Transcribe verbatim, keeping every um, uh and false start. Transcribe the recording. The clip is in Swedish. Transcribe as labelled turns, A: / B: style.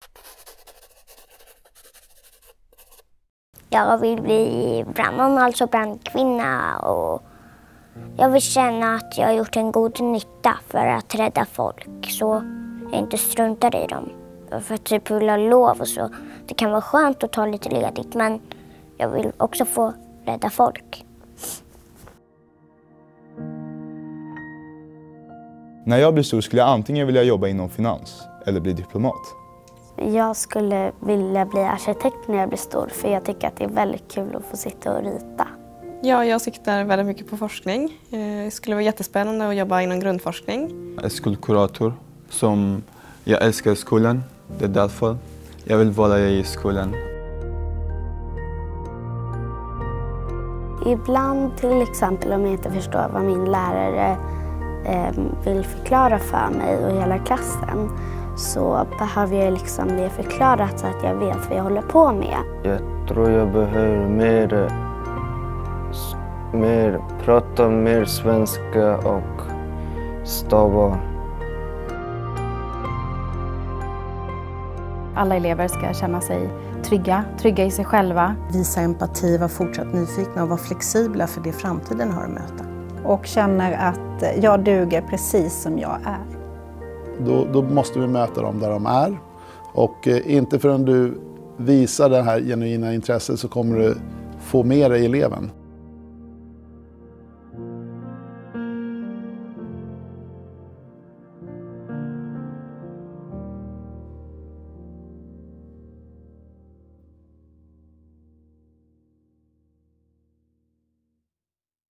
A: Jag vill bli brandman, alltså brandkvinna, och jag vill känna att jag har gjort en god nytta för att rädda folk, så jag inte struntar i dem. För att typ vill ha lov och så. Det kan vara skönt att ta lite ledigt, men jag vill också få rädda folk.
B: När jag blir stor skulle jag antingen vilja jobba inom finans eller bli diplomat. Jag
C: skulle vilja bli arkitekt när jag blir stor, för jag tycker att det är väldigt kul att få sitta och rita.
D: Ja, jag siktar väldigt mycket på forskning. Det skulle vara jättespännande att jobba inom grundforskning.
E: Jag är skolkurator, som jag älskar skolan. Det är därför jag vill vara i skolan.
C: Ibland, till exempel om jag inte förstår vad min lärare eh, vill förklara för mig och hela klassen, så behöver jag liksom det förklarat så att jag vet vad jag håller på med.
F: Jag tror jag behöver mer, mer prata mer svenska och stava.
G: Alla elever ska känna sig trygga, trygga i sig själva.
H: Visa empati, vara fortsatt nyfikna och vara flexibla för det framtiden har att möta.
I: Och känner att jag duger precis som jag är.
J: Då, då måste vi möta dem där de är. Och eh, inte förrän du visar det här genuina intresset så kommer du få med dig eleven.